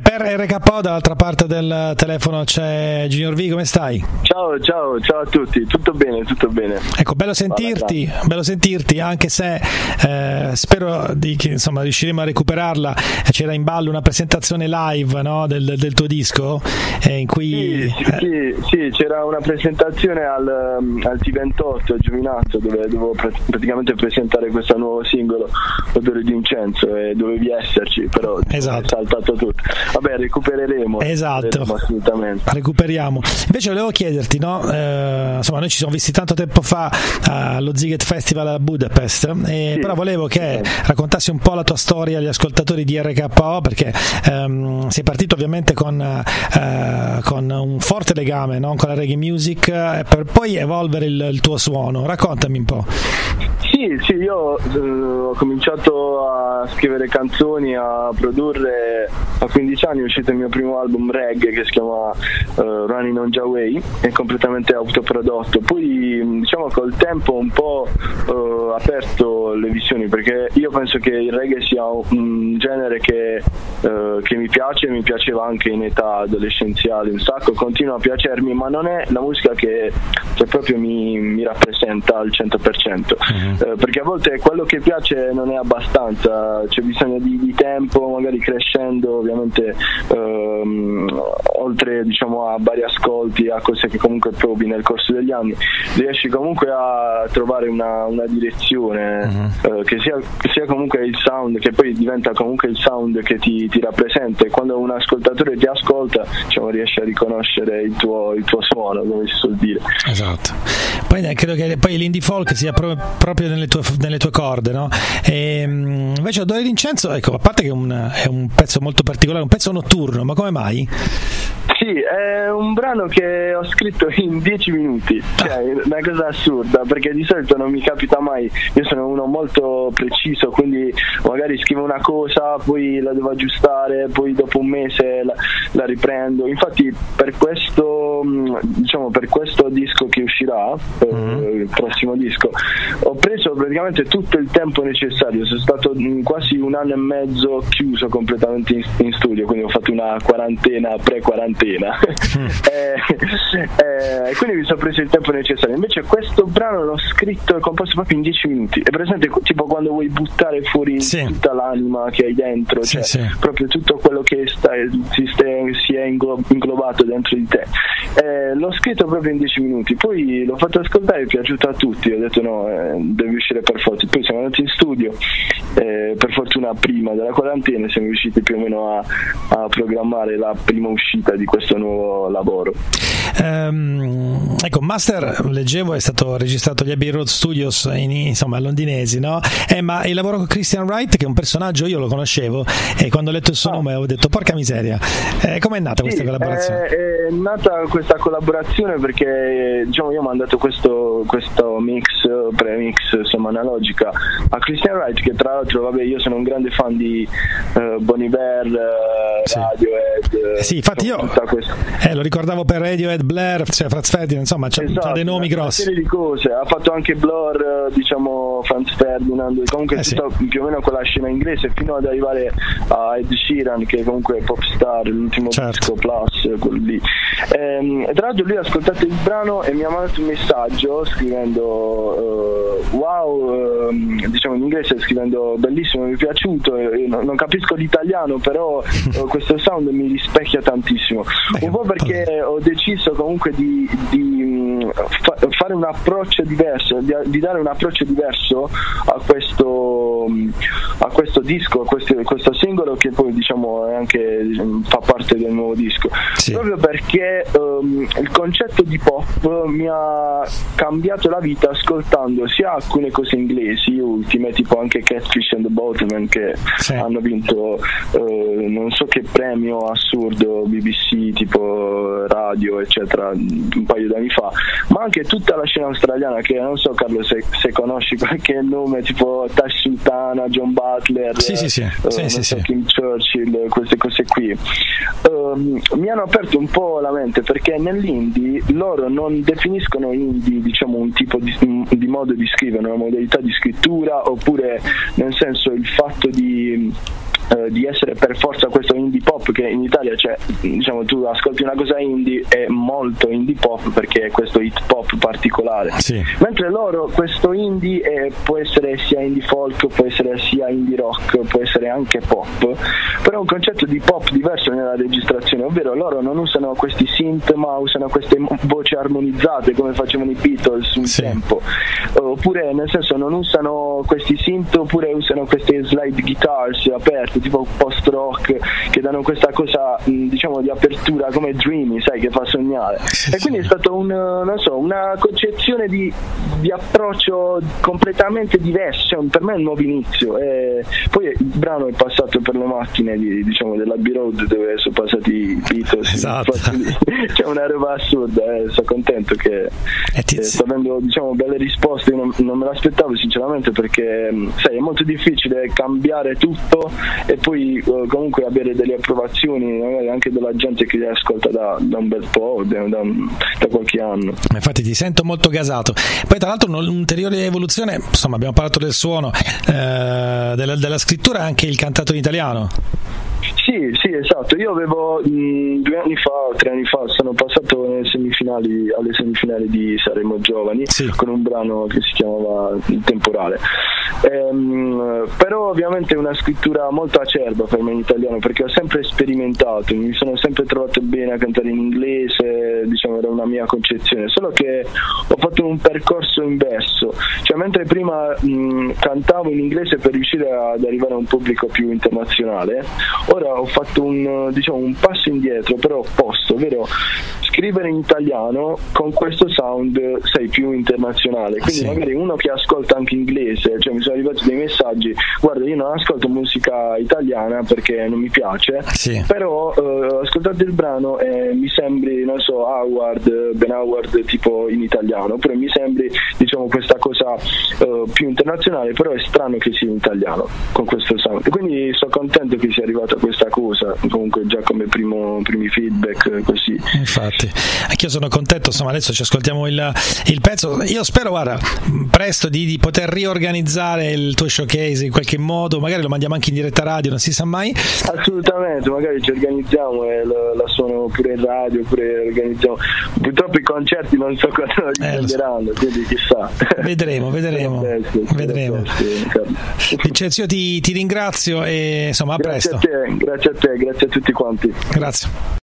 Per RKO dall'altra parte del telefono c'è Junior V, come stai? Ciao a tutti, tutto bene. Ecco, bello sentirti, anche se spero che insomma riusciremo a recuperarla. C'era in ballo una presentazione live, no, del tuo disco, in cui sì, c'era una presentazione al T28 a Giovinazzo, dove dovevo praticamente presentare questo nuovo singolo, Odore di incenso, e dovevi esserci, però esatto. È saltato tutto. Vabbè, recupereremo. Esatto, assolutamente. Recuperiamo. Invece volevo chiederti, no? Insomma, noi ci siamo visti tanto tempo fa allo Ziget Festival a Budapest, sì, però volevo che raccontassi un po' la tua storia agli ascoltatori di RKO, perché sei partito ovviamente con un forte legame, no? Con la reggae music, per poi evolvere il tuo suono. Raccontami un po'. Sì, io ho cominciato a scrivere canzoni, a produrre a 15 anni. È uscito il mio primo album reggae che si chiama Running on Jaway, è completamente autoprodotto. Poi diciamo col tempo un po' aperto le visioni, perché io penso che il reggae sia un genere che mi piaceva anche in età adolescenziale un sacco, continua a piacermi, ma non è la musica che proprio mi rappresenta al 100%. Perché a volte quello che piace non è abbastanza, c'è bisogno di tempo, magari crescendo ovviamente, oltre diciamo a vari ascolti, a cose che comunque provi nel corso degli anni, riesci comunque a trovare una direzione che sia comunque il sound, che poi diventa comunque il sound che ti rappresenta, e quando un ascoltatore ti ascolta, diciamo, riesce a riconoscere il tuo suono, come si suol dire. Esatto. Poi credo che poi l'indie folk sia proprio nelle tue corde, no? E invece Odore d'incenso, ecco, a parte che è un pezzo molto particolare, un pezzo notturno, ma come mai? Sì, è un brano che ho scritto in 10 minuti, cioè una cosa assurda, perché di solito non mi capita mai. Io sono uno molto preciso, quindi magari scrivo una cosa, poi la devo aggiustare, poi dopo un mese la riprendo. Infatti per questo disco che uscirà, il prossimo disco, ho preso praticamente tutto il tempo necessario. Sono stato quasi un anno e mezzo chiuso completamente in studio, quindi ho fatto una quarantena, pre-quarantena. Quindi mi sono preso il tempo necessario. Invece questo brano l'ho scritto e composto proprio in 10 minuti. È presente tipo quando vuoi buttare fuori tutta l'anima che hai dentro, cioè proprio tutto quello che si è inglobato dentro di te. L'ho scritto proprio in 10 minuti, poi l'ho fatto ascoltare, è piaciuto a tutti, ho detto no, deve uscire per forza. Poi siamo andati in studio, per fortuna prima della quarantena siamo riusciti più o meno a programmare la prima uscita di questo nuovo lavoro. Ecco, Master, leggevo, è stato registrato agli Abbey Road Studios insomma londinesi, no? Ma il lavoro con Christian Wright, che è un personaggio, io lo conoscevo, e quando ho letto il suo nome ho detto porca miseria. Com'è nata questa collaborazione? È nata questa collaborazione perché diciamo io ho mandato questo premix insomma analogica a Christian Wright, che tra l'altro vabbè, io sono un grande fan di Bon Iver, Radiohead. Sì, infatti io lo ricordavo per Radiohead, Blair, cioè Franz Ferdinand, insomma c'ha dei nomi grossi. Una serie di cose, ha fatto anche Blur, diciamo Franz Ferdinand, comunque tutto più o meno con la scena inglese, fino ad arrivare a Ed Sheeran, che comunque è pop star, l'ultimo disco Plus, quello lì. Tra l'altro lui ha ascoltato il brano e mi ha mandato un messaggio scrivendo wow, diciamo in inglese, scrivendo bellissimo, mi è piaciuto, non capisco l'italiano, però questo sound mi rispecchia tantissimo. Un po' perché ho deciso comunque di fare un approccio diverso, di dare un approccio diverso a questo disco, a questo singolo, che poi diciamo fa parte del nuovo disco, proprio perché il concetto di pop mi ha cambiato la vita ascoltando sia alcune cose inglesi ultime, tipo anche Catfish and the Boatmen, che hanno vinto non so che premio assurdo BBC, tipo radio eccetera, un paio d'anni fa, ma anche tutta la scena australiana, che non so Carlo se conosci qualche nome, tipo Tash Sultana, John Butler, Kim Churchill, queste cose qui mi hanno aperto un po' la mente, perché nell'indie loro non definiscono indie, diciamo, un tipo di modo di scrivere, una modalità di scrittura, oppure nel senso il fatto di di essere per forza questo indie pop, che in Italia c'è, diciamo, tu ascolti una cosa indie è molto indie pop perché è questo hip hop particolare, sì. Mentre loro questo indie può essere sia indie folk, può essere sia indie rock, può essere anche pop, però è un concetto di pop diverso nella registrazione, ovvero loro non usano questi synth ma usano queste voci armonizzate come facevano i Beatles un tempo, oppure nel senso non usano questi synth, oppure usano queste slide guitars aperte tipo post rock che danno questa cosa, diciamo, di apertura come dreamy, sai, che fa sognare, e quindi è stato una concezione di approccio completamente diverso, cioè, per me è un nuovo inizio, e poi il brano è passato per le macchine diciamo dell'Abbey Road dove sono passati i Beatles, esatto. C'è una roba assurda, sono contento che sto avendo, diciamo, belle risposte. Io non me l'aspettavo sinceramente, perché sai, è molto difficile cambiare tutto e poi comunque avere delle approvazioni magari anche della gente che li ascolta da un bel po', da qualche anno. Infatti ti sento molto gasato. Poi tra l'altro un'ulteriore evoluzione, insomma, abbiamo parlato del suono, della scrittura, anche il cantato in italiano. Sì, esatto. Io avevo 2 anni fa o 3 anni fa sono passato alle semifinali di Sanremo Giovani, sì, con un brano che si chiamava Il Temporale. Però ovviamente è una scrittura molto acerba per me in italiano, perché ho sempre sperimentato, mi sono sempre trovato bene a cantare in inglese, diciamo, era una mia concezione, solo che ho fatto un percorso inverso, cioè mentre prima cantavo in inglese per riuscire ad arrivare a un pubblico più internazionale, ora ho fatto un passo indietro, però opposto, ovvero scrivere in italiano con questo sound, sei, più internazionale, quindi sì, magari uno che ascolta anche inglese, cioè mi sono arrivati dei messaggi: guarda, io non ascolto musica italiana perché non mi piace, sì, però ascoltate il brano e mi sembri, non so, Ben Howard tipo in italiano, oppure mi sembri, diciamo, questa cosa più internazionale, però è strano che sia in italiano con questo sound, quindi sono contento che sia arrivata questa cosa, comunque già come primi feedback così. Infatti anch'io sono contento, insomma. Adesso ci ascoltiamo il pezzo. Io spero, guarda, presto di poter riorganizzare il tuo showcase in qualche modo, magari lo mandiamo anche in diretta radio, non si sa mai. Assolutamente, magari ci organizziamo e la suono pure in radio, pure organizziamo. Purtroppo i concerti non so quando li prenderanno, quindi chissà. Vedremo. Vincenzo, io ti ringrazio e insomma, a presto. Grazie a te, grazie a tutti quanti. Grazie.